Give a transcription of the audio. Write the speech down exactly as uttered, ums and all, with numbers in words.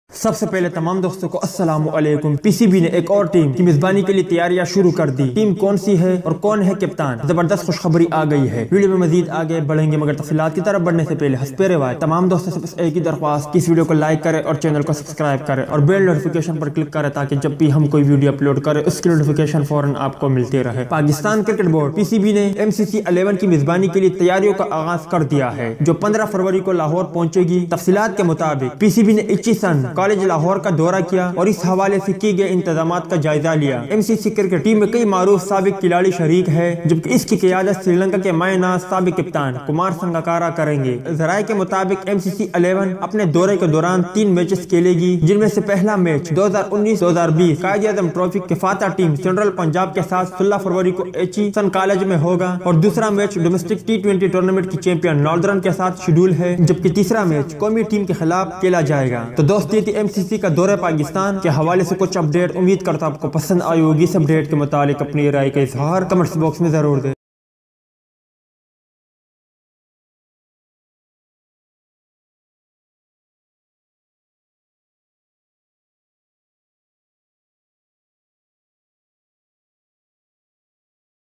سب سے پہلے تمام دوستوں کو السلام علیکم۔ پی سی بی نے ایک اور ٹیم کی میزبانی کے لیے تیاریاں شروع کر دی۔ ٹیم کون سی ہے اور کون ہے کپتان؟ زبردست خوشخبری آ گئی ہے۔ ویڈیو میں مزید آگے بڑھیں گے مگر تفصیلات کی طرف بڑھنے سے پہلے حسب روایت تمام دوستوں سے بس ایک ہی درخواست کہ اس ویڈیو کو لائک کرے اور چینل کو سبسکرائب کرے اور بیل نوٹیفیکیشن پر کلک کرے تاکہ جب بھی ہم کوئی ویڈیو اپلوڈ کرے اس کی نوٹیفیکیشن فوراً آپ کو ملتی رہے۔ Pakistan cricket board P C B نے ایم سی سی الیون کی میزبانی کے لیے تیاریوں کا آغاز کر دیا ہے جو پندرہ فروری کو لاہور پہنچے گی۔ تفصیلات کے مطابق پی سی بی نے ایچیسن کالج لاہور کا دورہ کیا اور اس حوالے سے کی گئے انتظامات کا جائزہ لیا۔ M C C cricket team میں کئی معروف سابق کھلاڑی شریک ہے جبکہ اس کی قیادت سری لنکا کے مائع ناز سابق کپتان کمار سنگاکارا کریں گے۔ ذرائع کے مطابق ایم سی سی الیون اپنے دورے کے دوران تین میچز کھیلے گی جن میں سے پہلا میچ دو ہزار انیس دو ہزار بیس قائد اعظم ٹرافی کے فاتح ٹیم سینٹرل پنجاب کے ساتھ سولہ فروری کو ایچیسن کالج میں ہوگا اور دوسرا match domestic T twenty tournament کی چیمپئن ناردرن کے ساتھ شیڈول ہے جبکہ تیسرا میچ قومی ٹیم کے خلاف کھیلا جائے گا۔ تو دوست یہ تھی ایم سی سی کا دورہ پاکستان کے حوالے سے کچھ اپڈیٹ۔ امید کرتا ہوں آپ کو پسند آئی ہوگی۔ اس اپڈیٹ کے متعلق اپنی رائے کا اظہار کمنٹس باکس میں ضرور دیں۔